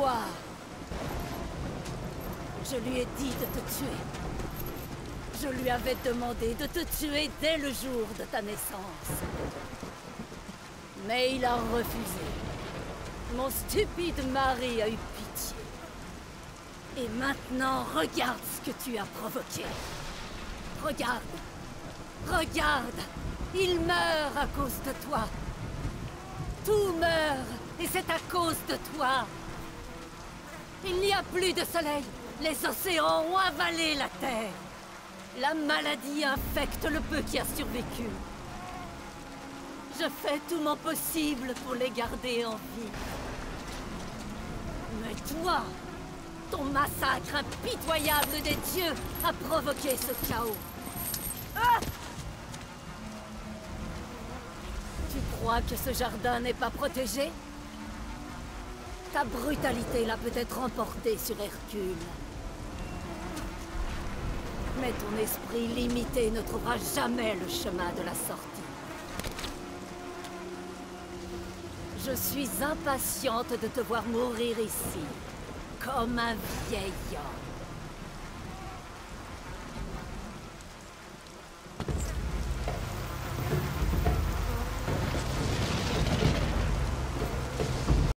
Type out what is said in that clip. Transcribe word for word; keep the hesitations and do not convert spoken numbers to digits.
toi. Je lui ai dit de te tuer. Je lui avais demandé de te tuer dès le jour de ta naissance. Mais il a refusé. Mon stupide mari a eu pitié. Et maintenant, regarde ce que tu as provoqué. Regarde. Regarde. Il meurt à cause de toi. Tout meurt, et c'est à cause de toi. Il n'y a plus de soleil. Les océans ont avalé la terre. La maladie infecte le peu qui a survécu. Je fais tout mon possible pour les garder en vie. Mais toi, ton massacre impitoyable des dieux a provoqué ce chaos. Ah! Tu crois que ce jardin n'est pas protégé? Ta brutalité l'a peut-être emporté sur Hercule. Mais ton esprit limité ne trouvera jamais le chemin de la sortie. Je suis impatiente de te voir mourir ici, comme un vieil homme.